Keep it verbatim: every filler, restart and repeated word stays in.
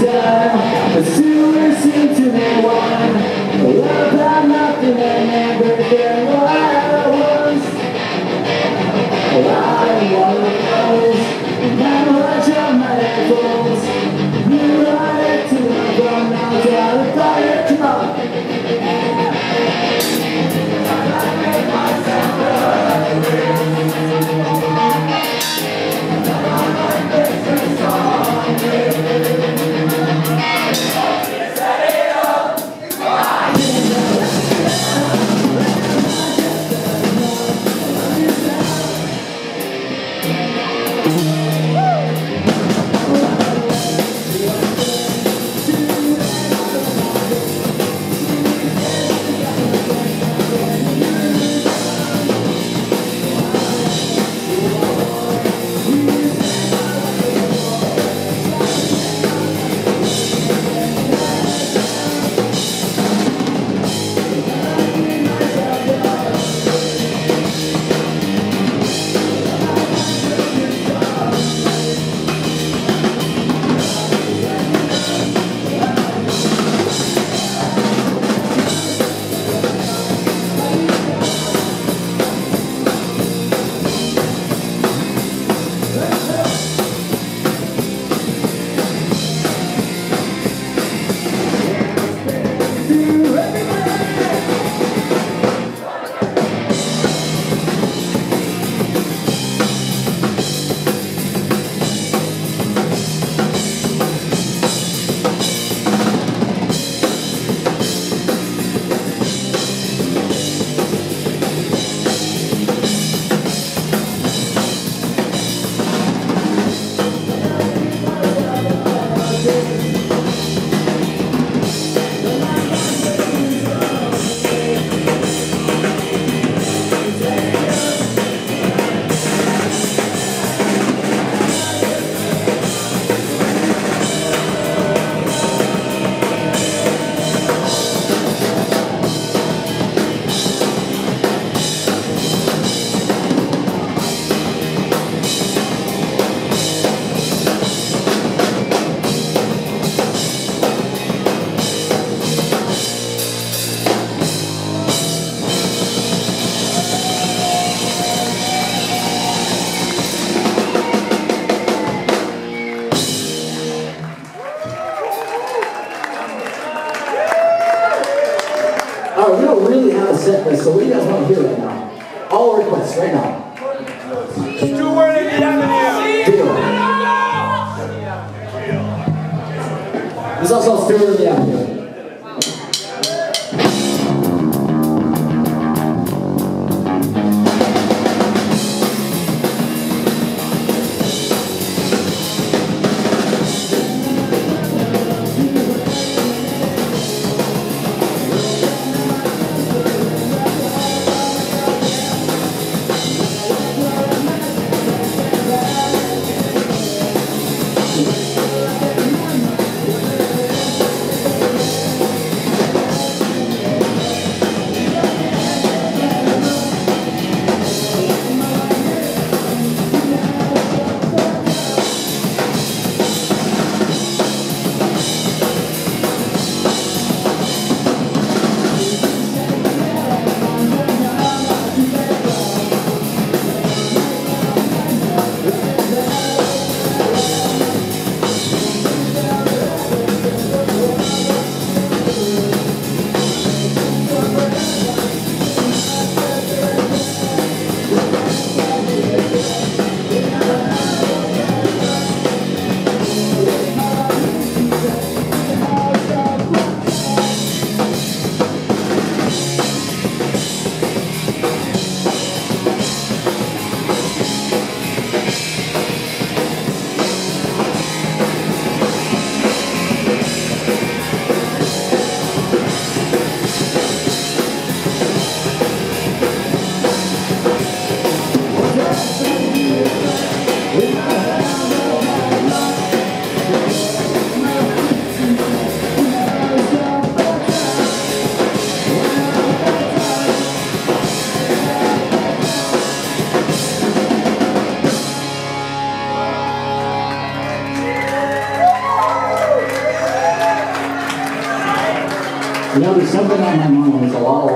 time, but still listen to me one. Love about nothing and everything I was. I was, never let your mind close. You lied to me, but now down the fire, come on. Alright, we don't really have a set list, so what do you guys want to hear right now? All requests right now. Stuart in the Avenue! Deal. There's also Stuart in the Avenue. You know, there's something on my mind. There's a lot of